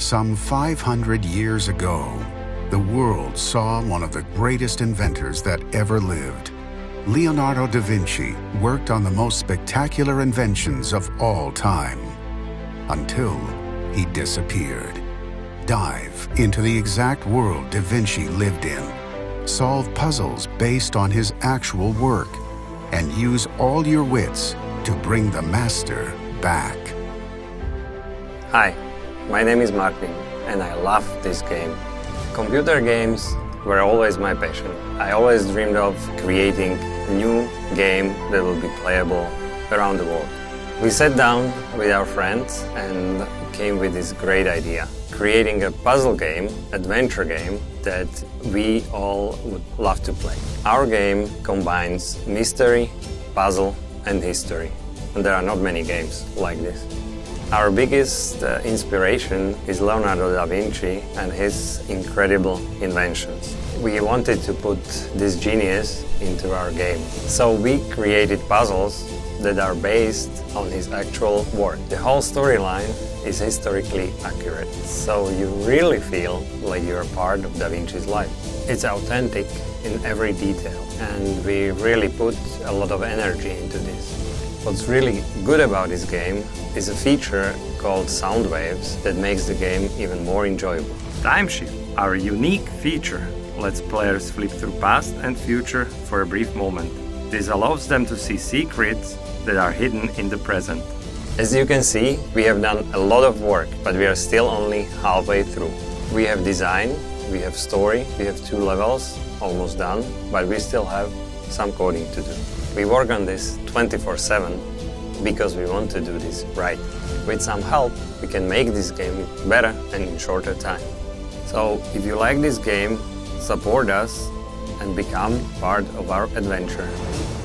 Some 500 years ago, the world saw one of the greatest inventors that ever lived. Leonardo da Vinci worked on the most spectacular inventions of all time, until he disappeared. Dive into the exact world da Vinci lived in, solve puzzles based on his actual work, and use all your wits to bring the master back. Hi, my name is Martin, and I love this game. Computer games were always my passion. I always dreamed of creating a new game that will be playable around the world. We sat down with our friends and came with this great idea, creating a puzzle game, adventure game that we all would love to play. Our game combines mystery, puzzle and history, and there are not many games like this. Our biggest inspiration is Leonardo da Vinci and his incredible inventions. We wanted to put this genius into our game, so we created puzzles that are based on his actual work. The whole storyline is historically accurate, so you really feel like you're part of Da Vinci's life. It's authentic in every detail, and we really put a lot of energy into this. What's really good about this game is a feature called Sound Waves that makes the game even more enjoyable. Time Shift, our unique feature, lets players flip through past and future for a brief moment. This allows them to see secrets that are hidden in the present. As you can see, we have done a lot of work, but we are still only halfway through. We have design, we have story, we have 2 levels, almost done, but we still have some coding to do. We work on this 24/7 because we want to do this right. With some help, we can make this game better and in shorter time. So if you like this game, support us and become part of our adventure.